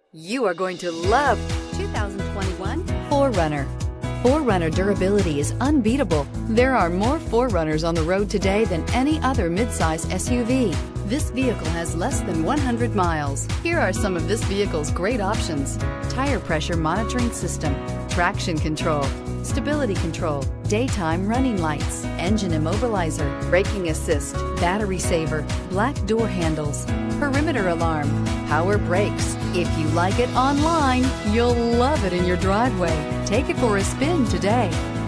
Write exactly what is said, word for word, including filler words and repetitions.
You are going to love two thousand twenty-one four runner. four runner durability is unbeatable. There are more four runners on the road today than any other midsize S U V. This vehicle has less than one hundred miles. Here are some of this vehicle's great options: tire pressure monitoring system, traction control, stability control, daytime running lights, engine immobilizer, braking assist, battery saver, black door handles, perimeter alarm, power brakes. If you like it online, you'll love it in your driveway. Take it for a spin today.